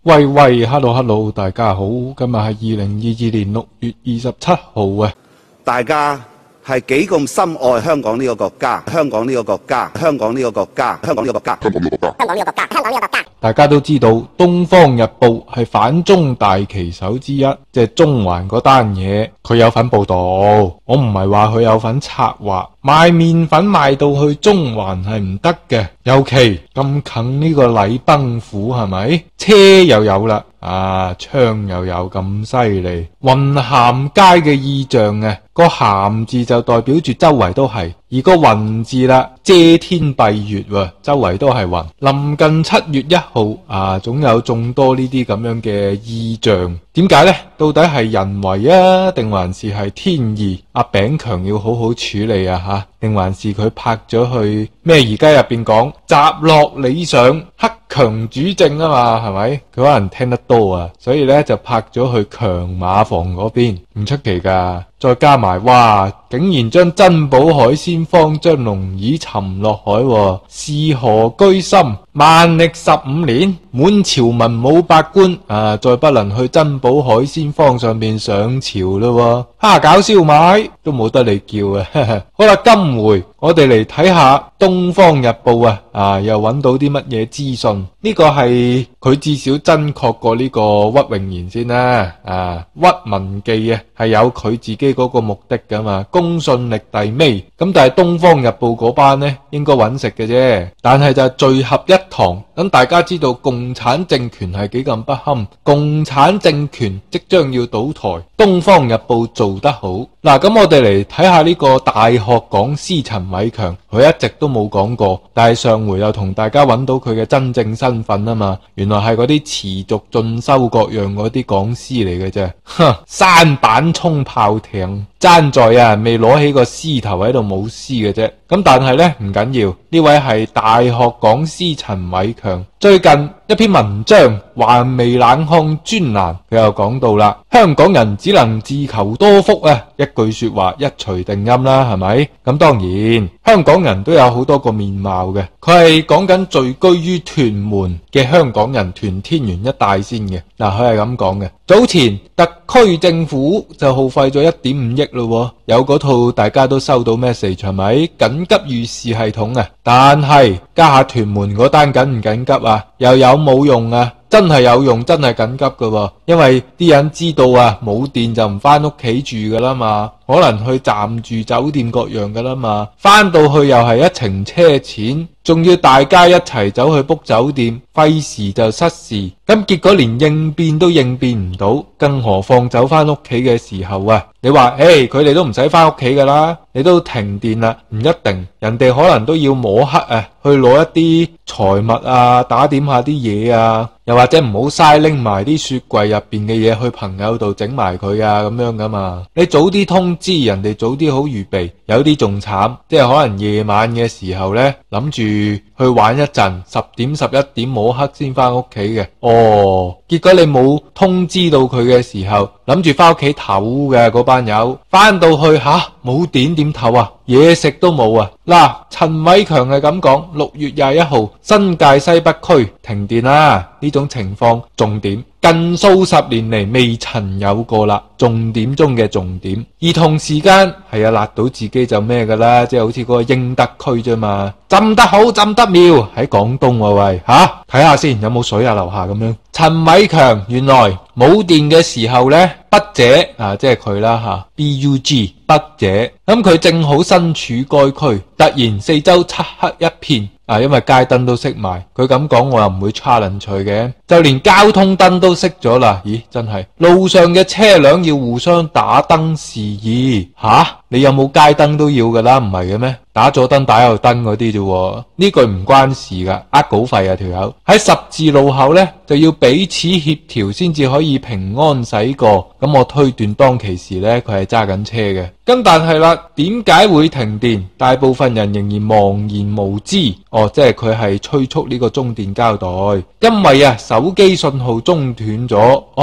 喂喂 ，hello， 大家好，今日係2022年6月27號啊！ 大家係幾咁深愛香港呢個國家，香港呢個國家，香港呢個國家，香港呢個國家，香港呢個國家，香港呢個國家，香港呢個國家。 大家都知道，《東方日報》係反中大旗手之一，即係中環嗰單嘢，佢有份報道。我唔係話佢有份策劃，賣麵粉賣到去中環係唔得嘅，尤其咁近呢個禮崩府係咪？車又有啦，槍又有咁犀利，雲咸街嘅意象啊，個咸字就代表住周圍都係，而個雲字啦，遮天蔽月喎，周圍都係雲。臨近7月1號總有眾多呢啲咁樣嘅意象。點解呢？到底係人為啊，定還是係天意？阿炳強要好好處理啊定還是佢拍咗去咩？而家入邊講集落理想克強主政啊嘛，係咪？佢可能聽得多啊，所以呢就拍咗去強馬房嗰邊，唔出奇噶。再加埋哇，竟然將珍寶海鮮坊將龍椅沉落海喎，是何居心？萬曆15年，滿朝文武百官再不能去珍寶海鮮坊上面上朝咯喎，搞燒賣都冇得你叫啊！好啦，今回我哋嚟睇下《東方日報》又揾到啲乜嘢資訊？呢個係佢至少真確過呢個屈穎妍先啦。屈文記係有佢自己嗰個目的噶嘛，公信力第尾。咁但係《東方日報》嗰班呢，應該揾食嘅啫。但係就聚合一堂，等大家知道共產政權係幾咁不堪，共產政權即將要倒台，《東方日報》做得好。嗱，咁我哋嚟睇下呢個大學講師陳偉強，佢一直都冇講過，但係上回又同大家揾到佢嘅真正身份啊嘛，原來係嗰啲持續進修各樣嗰啲講師嚟嘅啫，舢板衝炮艇，爭在未攞起個獅頭喺度舞獅嘅啫。咁但係呢，唔緊要，呢位係大學講師陳偉強。最近一篇文章環微冷看專欄，佢又講到啦，香港人只能自求多福一句說話一錘定音啦，係咪？咁當然香港人都有好多個面貌嘅，佢係講緊聚居於屯門嘅香港人，屯天園一帶先嘅。佢係咁講嘅，早前特區政府就耗費咗1.5億咯，有嗰套大家都收到 message 係咪？緊急預示系統但係家下屯門嗰單緊唔緊急又有冇用真係有用，真係緊急㗎，因為啲人知道冇電就唔返屋企住噶啦嘛，可能去暫住酒店各樣噶啦嘛，返到去又係一程車錢，仲要大家一齊走去 book 酒店，費時就失時，咁結果連應變都應變唔到，更何況走返屋企嘅時候你話佢哋都唔使返屋企噶啦，你都停電啦，唔一定，人哋可能都要摸黑去攞一啲財物打點下啲嘢又或者唔好嘥拎埋啲雪櫃入邊嘅嘢去朋友度整埋佢咁樣噶嘛，你早啲通知人哋，早啲好預備。有啲仲慘，即係可能夜晚嘅時候呢，諗住去玩一陣，10點11點摸黑先返屋企嘅，結果你冇通知到佢嘅時候，諗住返屋企唞嘅嗰班友，返到去冇電點唞嘢食都冇嗱，陳偉強係咁講，6月21號新界西北區停電啦，呢種情況重點近數十年嚟未曾有過啦，重點中嘅重點。而同時間係辣到自己就咩噶啦，即係好似嗰個英德區啫嘛，浸得好浸得妙，喺廣東喂睇下先有冇水樓下咁樣。陳偉強原來冇電嘅時候呢，筆者即係佢啦BUG 筆者，咁佢正好身處該區，突然四周漆黑一片因為街燈都熄埋，佢咁講我又唔會 challenge 佢嘅，就連交通燈都熄咗啦。咦，真係路上嘅車輛要互相打燈示意你有冇街燈都要噶啦，唔係嘅咩？打左燈打右燈嗰啲啫，呢句唔關事噶，稿費條友喺十字路口呢，就要彼此協調先至可以平安駛過，咁我推斷當其時呢，佢係揸緊車嘅。咁但係啦，點解會停電？大部分人仍然茫然無知。即係佢係催促呢個中電交代，因為手機信號中斷咗。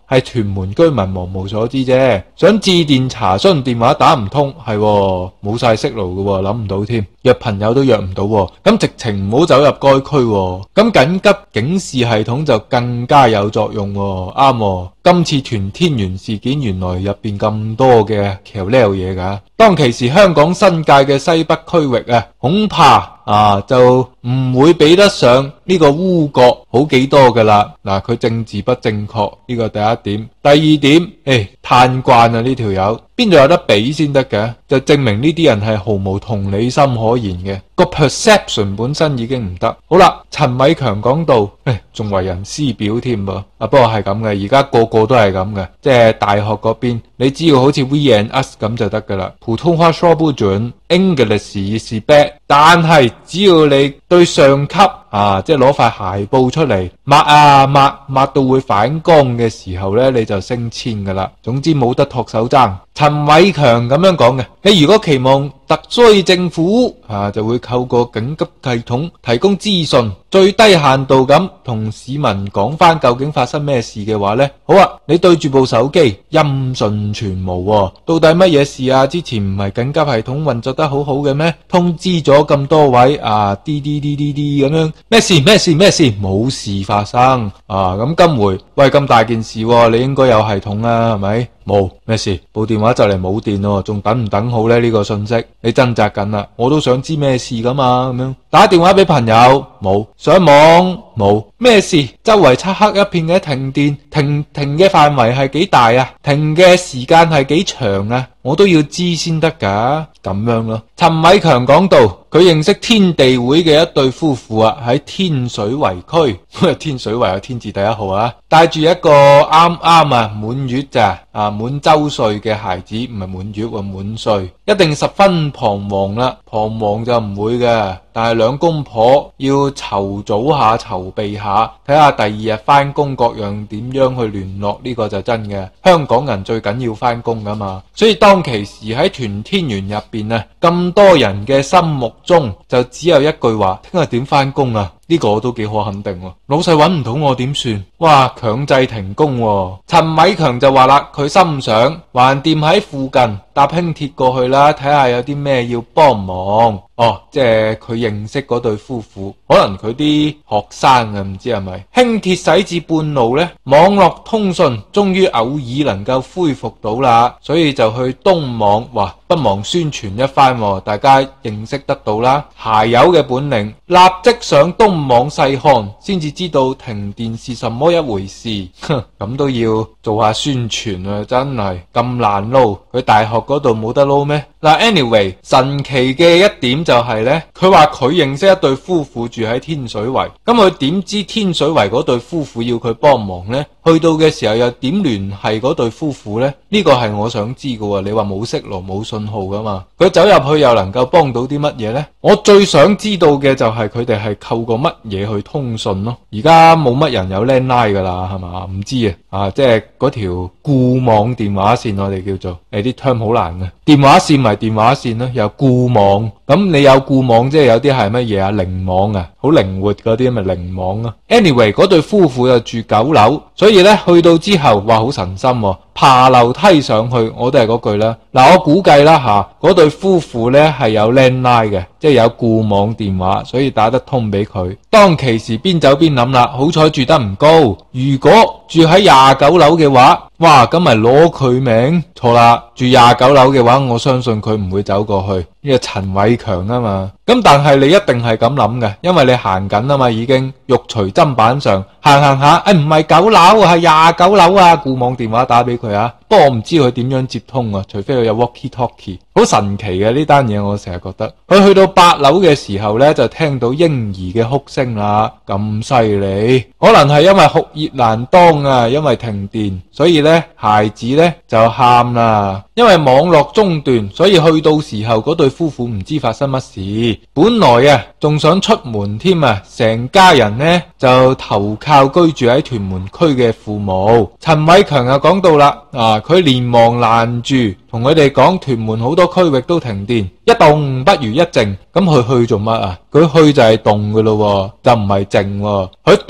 係屯門居民茫無所知啫。想致電查詢電話打唔通，係冇晒息路嘅，諗唔到添，約朋友都約唔到，咁直情唔好走入該區，咁緊急警示系統就更加有作用，啱。今次屯天園事件原來入邊咁多嘅橋呢嘢噶，當其時香港新界嘅西北區域啊，恐怕就唔會比得上呢個烏國好幾多噶啦。嗱，佢政治不正確呢個第一點，第二點，嘆慣啊呢條友，邊度有得比先得嘅？就證明呢啲人係毫無同理心可言嘅，個 perception 本身已經唔得。好啦，陳偉強講到，仲為人師表添噃，不過係咁嘅，而家個個都係咁嘅，即係大學嗰邊，你只要好似 We and Us 咁就得噶啦。普通話說不準 ，English is bad， 但係只要你對上級即係攞塊鞋布出嚟抹到會反光嘅時候呢，你就升遷噶啦。總之冇得托手踭。陳偉強咁樣講嘅，你如果期望特區政府就會透過緊急系統提供資訊，最低限度咁同市民講翻究竟發生咩事嘅話呢，好啊，你對住部手機音訊全無，到底乜嘢事啊？之前唔係緊急系統運作得好好嘅咩？通知咗咁多位啲咁樣，咩事冇事發生咁今回喂咁大件事，你應該有系統啦，係咪？冇咩事，部電話就嚟冇電咯，仲等唔等好呢？呢個信息你掙扎緊啦，我都想知咩事噶嘛，咁樣打電話俾朋友冇，上網冇，咩事？周圍漆黑一片嘅停電，停嘅範圍係幾大啊？停嘅時間係幾長啊？我都要知先得噶，咁樣咯。陳偉強講到，佢認識天地會嘅一對夫婦喺天水圍區，天水圍有天字第一號啊，帶住一個啱滿月滿周歲嘅孩子，唔係滿月滿歲，一定十分彷徨啦。彷徨就唔會嘅，但係兩公婆要籌組下籌備下，睇下第二日翻工各樣點樣去聯絡，呢個就真嘅。香港人最緊要翻工噶嘛，所以當其時喺屯天園入邊咁多人嘅心目中就只有一句話：聽日點翻工啊？呢個我都幾可肯定喎，老細揾唔到我點算？哇，強制停工喎。陳偉強就話啦，佢心想橫掂喺附近搭輕鐵過去啦，睇下有啲咩要幫忙。即係佢認識嗰對夫婦，可能佢啲學生唔知係咪？輕鐵駛至半路呢，網絡通訊終於偶爾能夠恢復到啦，所以就去東網，不忘宣傳一番，大家認識得到啦。鞋友嘅本領，立即上東網細看，先至知道停電是什麼一回事。咁都要做下宣傳啊，真係咁難撈，佢大學嗰度冇得撈咩？anyway， 神奇嘅一點就係呢，佢話佢認識一對夫婦住喺天水圍，咁佢點知天水圍嗰對夫婦要佢幫忙呢？去到嘅時候又點聯繫嗰對夫婦呢？呢個係我想知嘅。你話冇息路冇信號噶嘛？佢走入去又能夠幫到啲乜嘢呢？我最想知道嘅就係佢哋係透過乜嘢去通訊咯？而家冇乜人有 landline 噶啦，係嘛？唔知即係嗰條固網電話線，我哋叫做啲 term 好難嘅。電話線咪電話線咯，有固網。咁你有固網，即係有啲係乜嘢啊？靈網啊，好靈活嗰啲咪靈網啊。Anyway， 嗰對夫婦就住9樓，所以呢，去到之後，哇，好神心喎，爬樓梯上去，我都係嗰句啦。嗱，我估計啦嗰對夫婦呢係有 landline 嘅，即係有固網電話，所以打得通俾佢。當其時邊走邊諗啦，好彩住得唔高，如果住喺29樓嘅話，哇，咁咪攞佢命？錯啦，住29樓嘅話，我相信佢唔會走過去。呢個陳偉強啊嘛，咁但係你一定係咁諗嘅，因為你行緊啊嘛，已經肉隨砧板上行下，唔係9樓係29樓啊，固網電話打俾佢啊。不過我唔知佢點樣接通啊，除非佢有 walkie talkie， 好神奇嘅呢單嘢，我成日覺得。佢去到8樓嘅時候呢，就聽到嬰兒嘅哭聲啦，咁犀利，可能係因為酷熱難當啊，因為停電，所以呢，孩子呢就喊啦，因為網絡中斷，所以去到時候嗰對夫婦唔知發生乜事，本來仲想出門添啊，成家人呢就投靠居住喺屯門區嘅父母。陳偉強又講到啦，佢連忙攔住，同佢哋講屯門好多區域都停電，一動不如一靜。咁佢去做乜啊？佢去就係動噶咯，就唔係靜。佢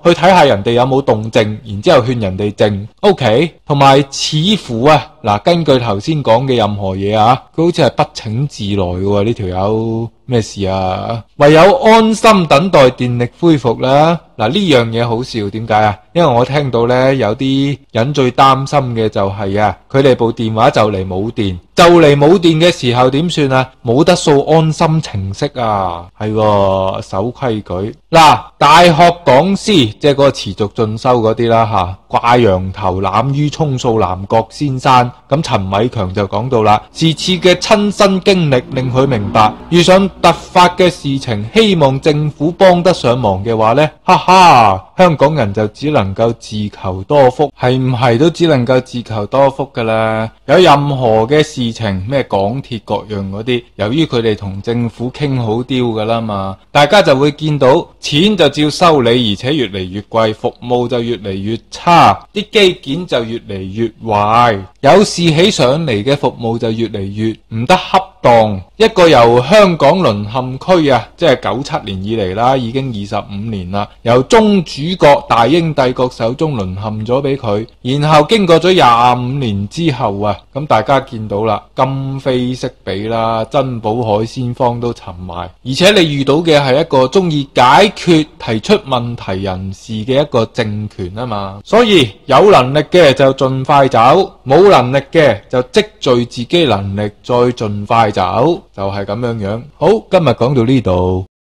去睇下人哋有冇動靜，然之後勸人哋靜。OK， 同埋似乎啊，嗱，根據頭先講嘅任何嘢啊，佢好似係不請自來嘅喎，呢條友咩事啊？唯有安心等待電力恢復啦。嗱，呢樣嘢好笑，點解啊？因為我聽到呢，有啲人最擔心嘅就係啊，佢哋部電話就嚟冇電，嘅時候點算啊？冇得掃安心程式啊，係喎，守規矩。嗱，大學講師即係嗰個持續進修嗰啲啦吓，掛羊頭濫竽充數南國先生，咁陳偉強就講到啦，是次嘅親身經歷令佢明白，遇上突發嘅事情，希望政府幫得上忙嘅話呢，哈哈，香港人就只能夠自求多福，係唔係都只能夠自求多福噶啦？有任何嘅事情，咩港鐵各樣嗰啲，由於佢哋同政府傾好丟噶啦嘛，大家就會見到錢就照收你，而且越嚟越貴，服務就越嚟越差，啲機件就越嚟越壞，有事起上嚟嘅服務就越嚟越唔得恰當。一個由香港淪陷區啊，即係97年以嚟啦，已經25年啦，由宗主國大英帝國手中淪陷咗俾佢，然後經過咗25年之後啊，咁大家見到啦，今非昔比啦，珍寶海鮮坊都沉埋，而且你遇到嘅係一個中意解決提出問題人士嘅一個政權啊嘛，所以有能力嘅就盡快走，冇能力嘅就積聚自己能力再盡快走，就係咁樣樣。好，今日講到呢度。